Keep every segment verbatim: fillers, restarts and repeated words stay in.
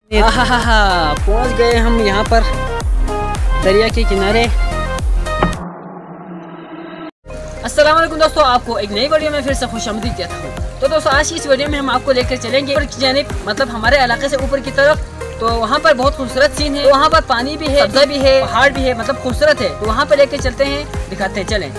पहुंच गए हम यहाँ पर दरिया के किनारे। अस्सलाम वालेकुम दोस्तों, आपको एक नई वीडियो में फिर से खुशामदीद कहता हूँ। तो दोस्तों आज की इस वीडियो में हम आपको लेकर चलेंगे ऊपर की जानिब, मतलब हमारे इलाके से ऊपर की तरफ। तो वहाँ पर बहुत खूबसूरत सीन है, वहाँ पर पानी भी है, सब्जा भी है, पहाड़ भी है, मतलब खूबसूरत है। तो वहाँ पर लेकर चलते हैं, दिखाते हैं, चलें।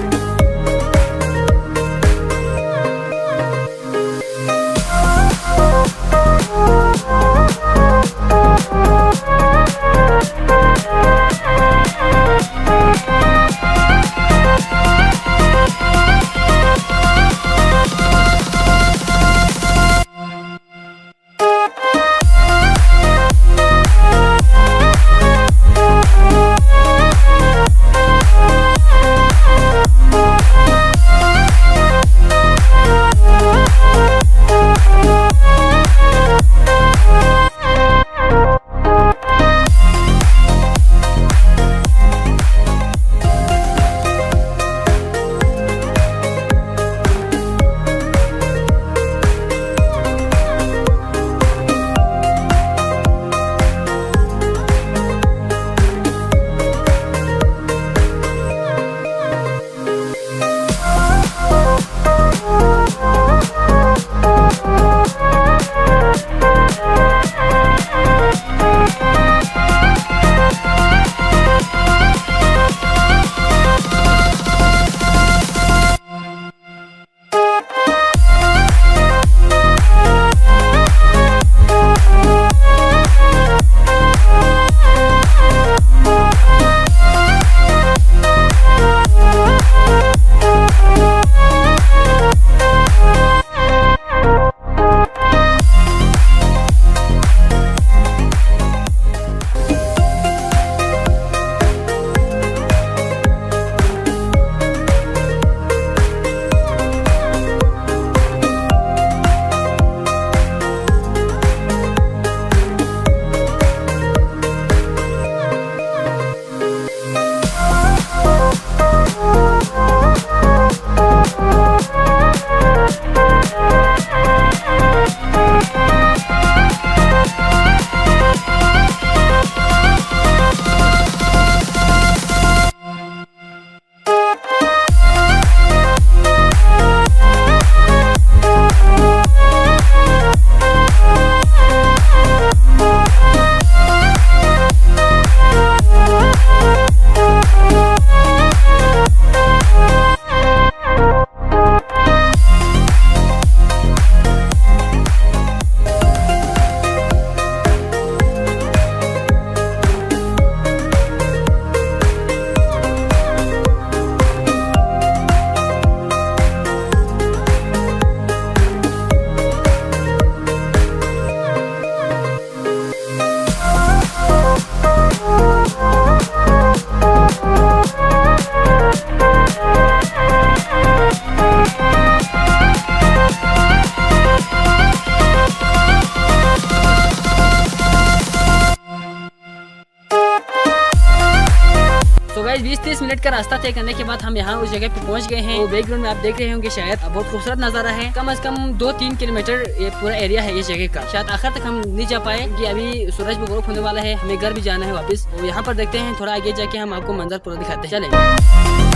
बीस तीस मिनट का रास्ता तय करने के बाद हम यहाँ उस जगह पे पहुँच गए हैं। वो बैकग्राउंड में आप देख रहे होंगे, शायद बहुत खूबसूरत नज़ारा है। कम से कम दो तीन किलोमीटर ये पूरा एरिया है इस जगह का। शायद आखिर तक हम नहीं जा पाए कि अभी सूरज भी ग्रुप होने वाला है, हमें घर भी जाना है वापस। तो यहाँ पर देखते हैं, थोड़ा आगे जाके हम आपको मंजर पूरा दिखाते हैं, चलें।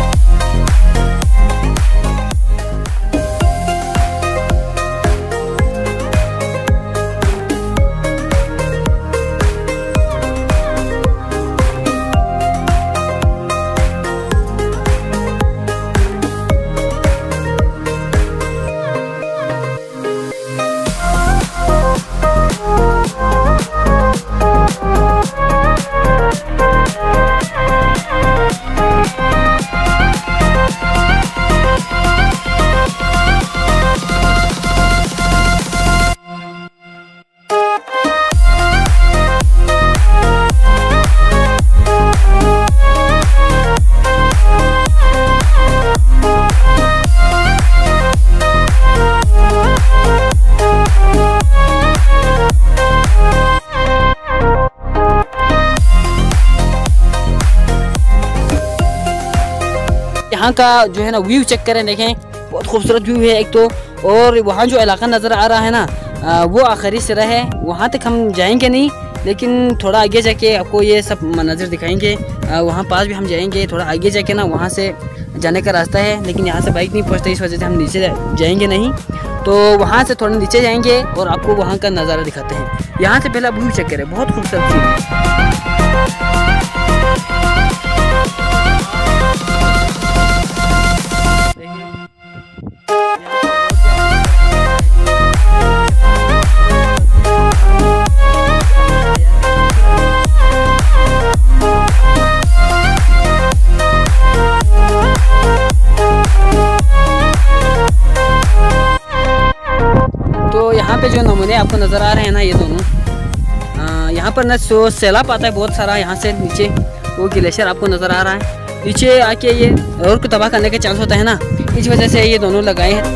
यहाँ का जो है ना व्यू चेक करें, देखें बहुत खूबसूरत व्यू है एक तो। और वहाँ जो इलाका नज़र आ रहा है ना, आ, वो आखिरी सिरा है, वहाँ तक हम जाएंगे नहीं, लेकिन थोड़ा आगे जाके आपको ये सब मंजर दिखाएंगे। वहाँ पास भी हम जाएंगे, थोड़ा आगे जाके ना वहाँ से जाने का रास्ता है, लेकिन यहाँ से बाइक नहीं पहुँचता, इस वजह से हम नीचे जाएंगे नहीं। तो वहाँ से थोड़ा नीचे जाएंगे और आपको वहाँ का नज़ारा दिखाते हैं। यहाँ से पहला व्यू चेक करें, बहुत खूबसूरत सीन है। यहाँ पे जो नमूने आपको नज़र आ रहे हैं ना, ये दोनों यहाँ पर ना सो सैलाब आता है बहुत सारा, यहाँ से नीचे वो ग्लेशियर आपको नज़र आ रहा है, नीचे आके ये रोड को तबाह करने का चांस होता है ना, इस वजह से ये दोनों लगाए हैं।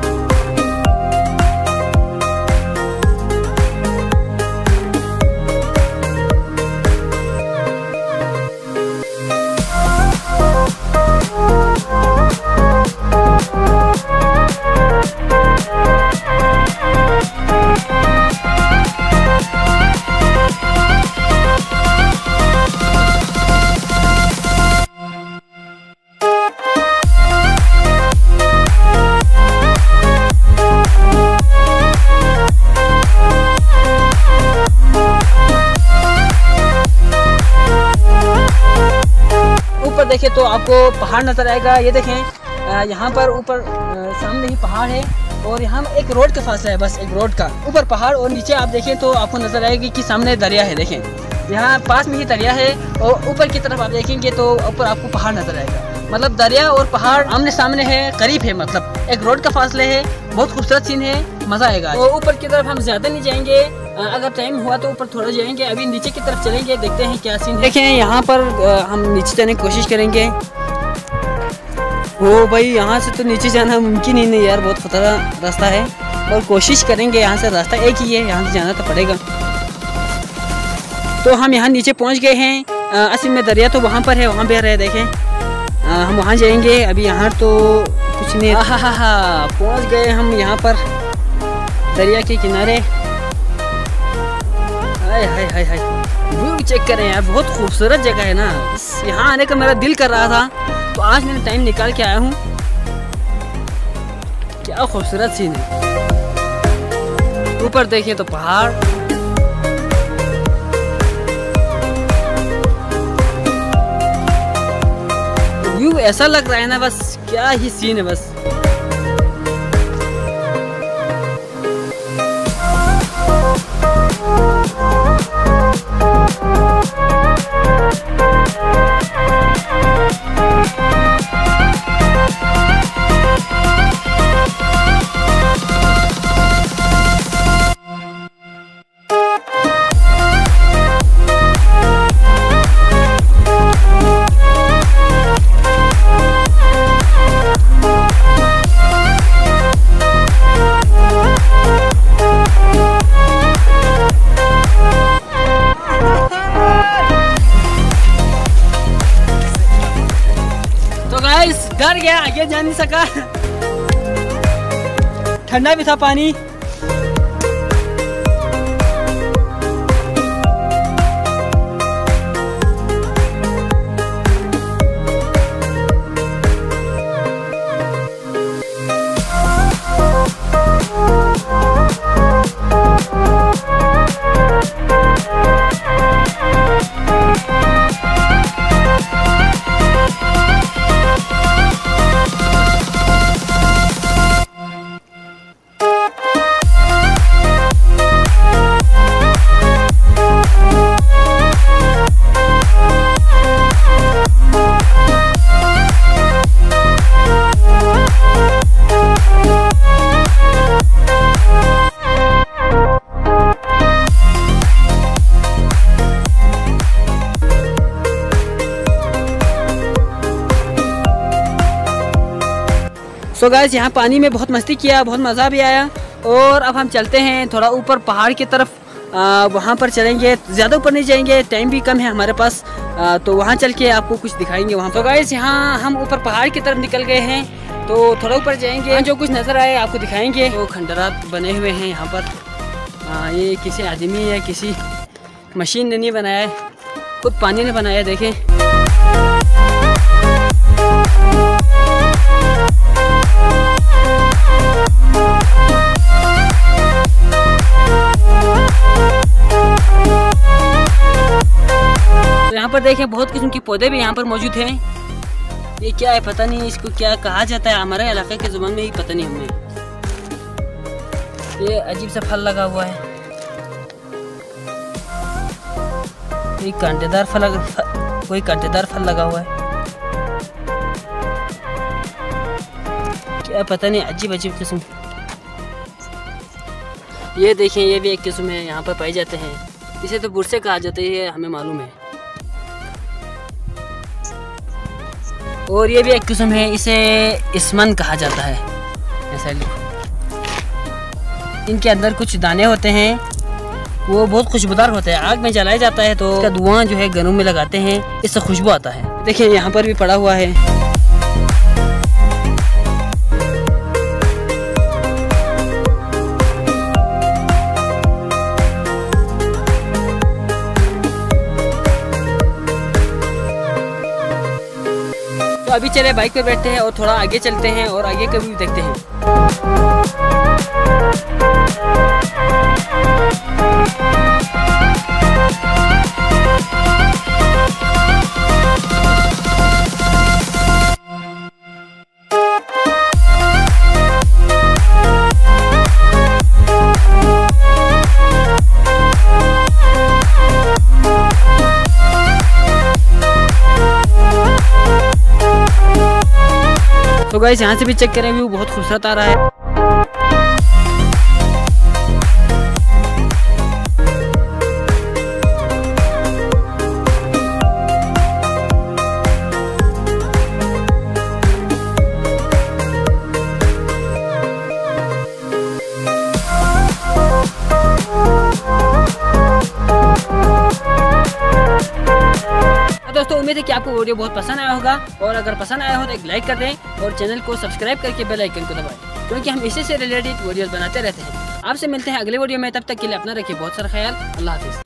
देखें तो आपको पहाड़ नजर आएगा, ये देखें यहाँ पर ऊपर सामने ही पहाड़ है और यहाँ एक रोड का फासला है, बस एक रोड का, ऊपर पहाड़ और नीचे आप देखें तो आपको नजर आएगी कि सामने दरिया है। देखें यहाँ पास में ही दरिया है और ऊपर की तरफ आप देखेंगे तो ऊपर आपको पहाड़ नजर आएगा, मतलब दरिया और पहाड़ आमने सामने है, करीब है, मतलब एक रोड का फासले है, बहुत खूबसूरत सीन है, मजा आएगा। तो ऊपर की तरफ हम ज्यादा नहीं जाएंगे, अगर टाइम हुआ तो ऊपर थोड़ा जाएंगे, अभी नीचे की तरफ चलेंगे, देखते हैं क्या सीन है। देखें यहाँ पर हम नीचे जाने की कोशिश करेंगे। ओ भाई यहाँ से तो नीचे जाना मुमकिन ही नहीं यार, बहुत खतरा रास्ता है, और कोशिश करेंगे, यहाँ से रास्ता एक ही है, यहाँ से जाना तो पड़ेगा। तो हम यहाँ नीचे पहुँच गए हैं, असल में दरिया तो वहाँ पर है, वहाँ बह रहे हैं, देखें आ, हम वहाँ जाएंगे, अभी यहाँ तो कुछ नहीं। हा हा हा पहुँच गए हम यहाँ पर दरिया के किनारे। हाय हाय हाय हाय व्यू चेक करें यार, बहुत खूबसूरत जगह है ना, यहाँ आने का मेरा दिल कर रहा था, तो आज मैंने टाइम निकाल के आया हूँ। क्या खूबसूरत सीन है, ऊपर देखें तो पहाड़, व्यू ऐसा लग रहा है ना, बस क्या ही सीन है बस। डर गया, आगे जा नहीं सका, ठंडा भी था पानी। सो गाइस यहाँ पानी में बहुत मस्ती किया, बहुत मज़ा भी आया, और अब हम चलते हैं थोड़ा ऊपर पहाड़ की तरफ, आ, वहाँ पर चलेंगे, ज़्यादा ऊपर नहीं जाएंगे, टाइम भी कम है हमारे पास, आ, तो वहाँ चल के आपको कुछ दिखाएंगे वहाँ। तो गाइस यहाँ हम ऊपर पहाड़ की तरफ निकल गए हैं, तो थोड़ा ऊपर जाएंगे, जो कुछ नज़र आए आपको दिखाएंगे। तो खंडरात बने हुए हैं यहाँ पर, हाँ, ये किसी आदमी या किसी मशीन ने नहीं बनाया है, खुद पानी ने बनाया। देखें तो यहाँ पर देखें बहुत किस्म के पौधे भी यहाँ पर मौजूद हैं। ये क्या है पता नहीं, इसको क्या कहा जाता है, हमारे इलाके के ज़ुबान में ही पता नहीं हमें। ये अजीब सा फल लगा हुआ है, कोई कांटेदार फल लगा, कोई कांटेदार फल लगा हुआ है, क्या पता नहीं, अजीब अजीब किस्म। ये देखें, ये भी एक किस्म है, यहाँ पर पाए जाते हैं। इसे तो बुरसे कहा जाता है, ये हमें मालूम है। और ये भी एक किस्म है, इसे इस्मन कहा जाता है। ऐसा लिखो, इनके अंदर कुछ दाने होते हैं, वो बहुत खुशबूदार होते हैं। आग में जलाया जाता है तो इसका धुआं जो है घरों में लगाते हैं, इससे खुशबू आता है। देखिए यहाँ पर भी पड़ा हुआ है। तो अभी चले बाइक पे बैठते हैं और थोड़ा आगे चलते हैं और आगे का व्यू देखते हैं। तो गाइस यहाँ से भी चेक करें, व्यू बहुत खूबसूरत आ रहा है। दोस्तों उम्मीद है कि आपको वीडियो बहुत पसंद आया होगा, और अगर पसंद आया हो तो एक लाइक कर दें और चैनल को सब्सक्राइब करके बेल आइकन को दबाएं, क्योंकि हम इसी से रिलेटेड वीडियोस बनाते रहते हैं। आपसे मिलते हैं अगले वीडियो में, तब तक के लिए अपना रखिए बहुत सारा ख्याल। अल्लाह हाफिज़।